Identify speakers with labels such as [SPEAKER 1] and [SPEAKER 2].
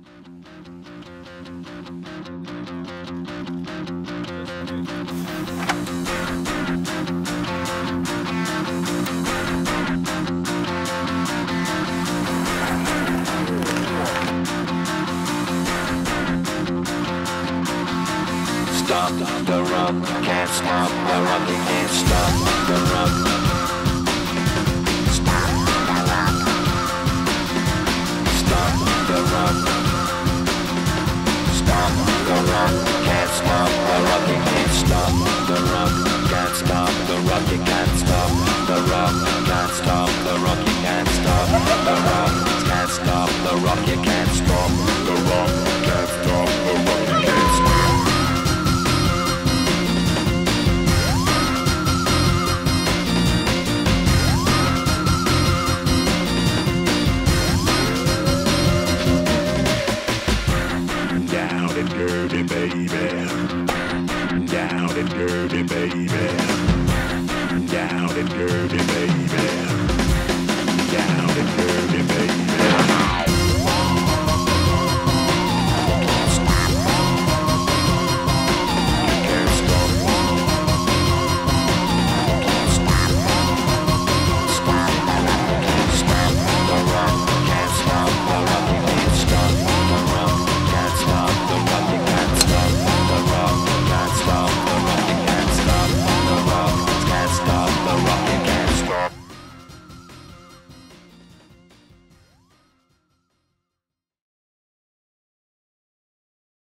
[SPEAKER 1] Stop the rock, can't stop the rock, you can't stop the rock. Stop the rock. Stop the rock. Stop the rock, can't stop the rock, you can't stop the rock. Can't stop the rock, you can't stop the rock. Can't stop the rock, you can't stop the rock. Can't stop the rock, you can't stop the rock. Can't stop the rock, you can't stop. Dirty baby, down and dirty baby, down and dirty baby.